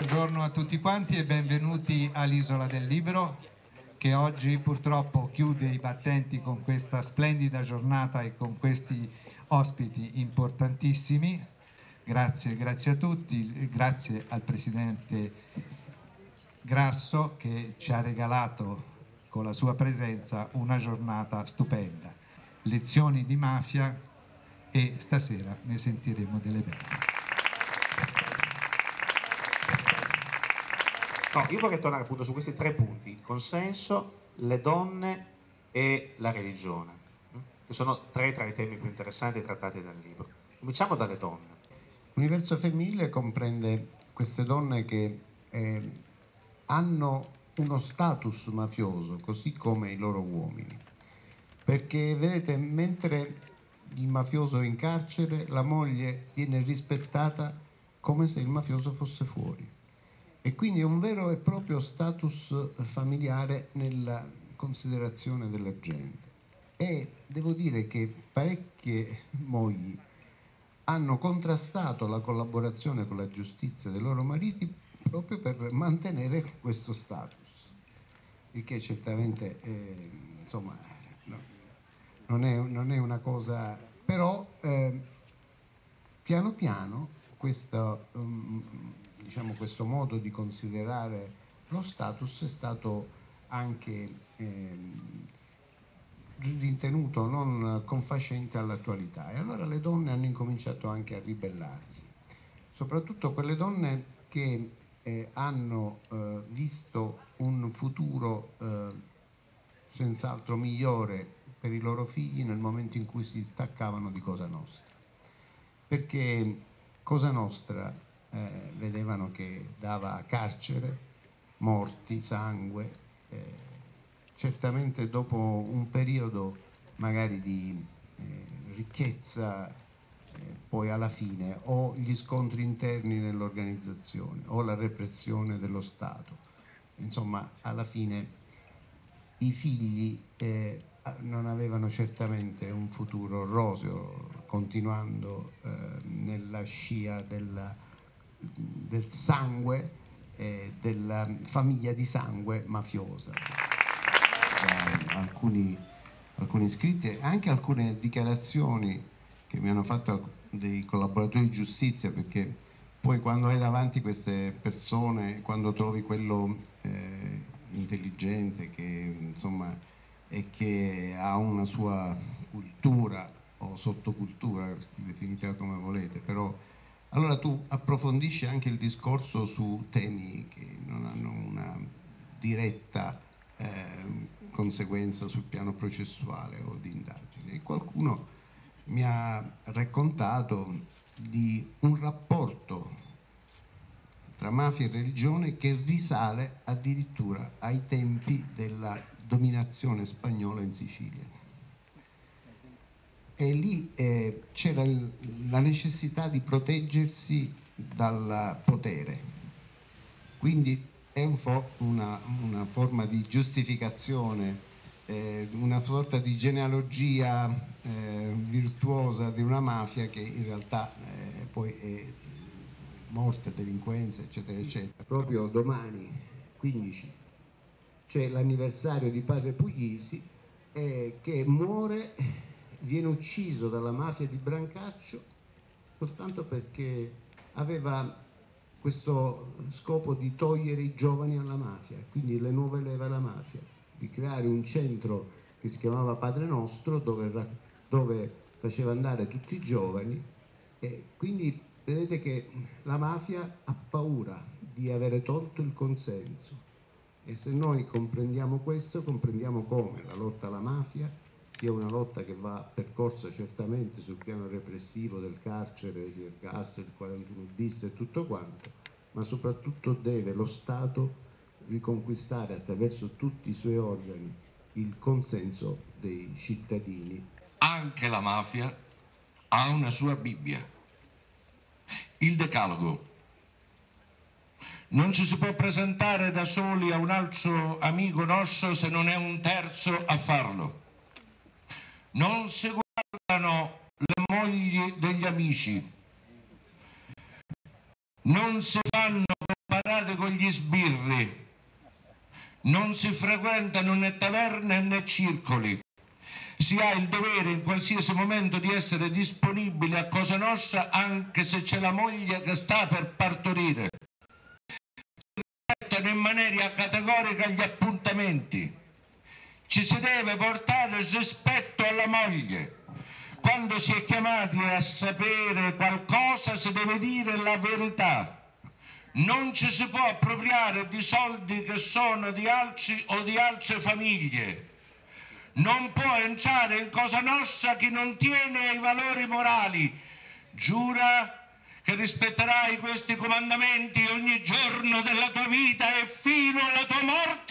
Buongiorno a tutti quanti e benvenuti all'Isola del Libro, che oggi purtroppo chiude i battenti con questa splendida giornata e con questi ospiti importantissimi. Grazie a tutti, grazie al Presidente Grasso che ci ha regalato con la sua presenza una giornata stupenda. Lezioni di mafia e stasera ne sentiremo delle belle. No, io vorrei tornare appunto su questi tre punti: il consenso, le donne e la religione, che sono tre tra i temi più interessanti trattati dal libro. Cominciamo dalle donne. L'universo femminile comprende queste donne che hanno uno status mafioso, così come i loro uomini. Perché, vedete, mentre il mafioso è in carcere, la moglie viene rispettata come se il mafioso fosse fuori. E quindi è un vero e proprio status familiare nella considerazione della gente. E devo dire che parecchie mogli hanno contrastato la collaborazione con la giustizia dei loro mariti proprio per mantenere questo status, il che certamente insomma no, non è una cosa, però piano piano questo, diciamo, questo modo di considerare lo status è stato anche ritenuto non confacente all'attualità, e allora le donne hanno incominciato anche a ribellarsi, soprattutto quelle donne che hanno visto un futuro senz'altro migliore per i loro figli nel momento in cui si staccavano di Cosa Nostra, perché Cosa Nostra vedevano che dava carcere, morti, sangue, certamente dopo un periodo magari di ricchezza, poi alla fine o gli scontri interni nell'organizzazione o la repressione dello Stato, insomma alla fine i figli non avevano certamente un futuro roseo, continuando nella scia del sangue, della famiglia di sangue mafiosa. Alcuni iscritti e anche alcune dichiarazioni che mi hanno fatto dei collaboratori di giustizia, perché poi quando hai davanti queste persone, quando trovi quello intelligente che insomma e che ha una sua cultura o sottocultura, definitela come volete, però allora tu approfondisci anche il discorso su temi che non hanno una diretta conseguenza sul piano processuale o di indagine. E qualcuno mi ha raccontato di un rapporto tra mafia e religione che risale addirittura ai tempi della dominazione spagnola in Sicilia. E lì c'era la necessità di proteggersi dal potere, quindi è una forma di giustificazione, una sorta di genealogia virtuosa di una mafia che in realtà poi è morte, delinquenza, eccetera, eccetera. Proprio domani, 15, c'è l'anniversario di padre Puglisi che muore, viene ucciso dalla mafia di Brancaccio soltanto perché aveva questo scopo di togliere i giovani alla mafia, quindi le nuove leve alla mafia, di creare un centro che si chiamava Padre Nostro dove faceva andare tutti i giovani. E quindi vedete che la mafia ha paura di avere tolto il consenso, e se noi comprendiamo questo, comprendiamo come la lotta alla mafia sia una lotta che va percorsa certamente sul piano repressivo del carcere, del ergastolo, del 41 bis e tutto quanto, ma soprattutto deve lo Stato riconquistare attraverso tutti i suoi organi il consenso dei cittadini. Anche la mafia ha una sua Bibbia, il Decalogo. Non ci si può presentare da soli a un altro amico nostro se non è un terzo a farlo. Non si guardano le mogli degli amici, non si fanno comparare serate con gli sbirri, non si frequentano né taverne né circoli. Si ha il dovere in qualsiasi momento di essere disponibili a cosa nostra anche se c'è la moglie che sta per partorire. Si rispettano in maniera categorica gli appuntamenti. Ci si deve portare rispetto alla moglie. Quando si è chiamati a sapere qualcosa si deve dire la verità. Non ci si può appropriare di soldi che sono di altri o di altre famiglie. Non può entrare in cosa nostra chi non tiene ai valori morali. Giura che rispetterai questi comandamenti ogni giorno della tua vita e fino alla tua morte.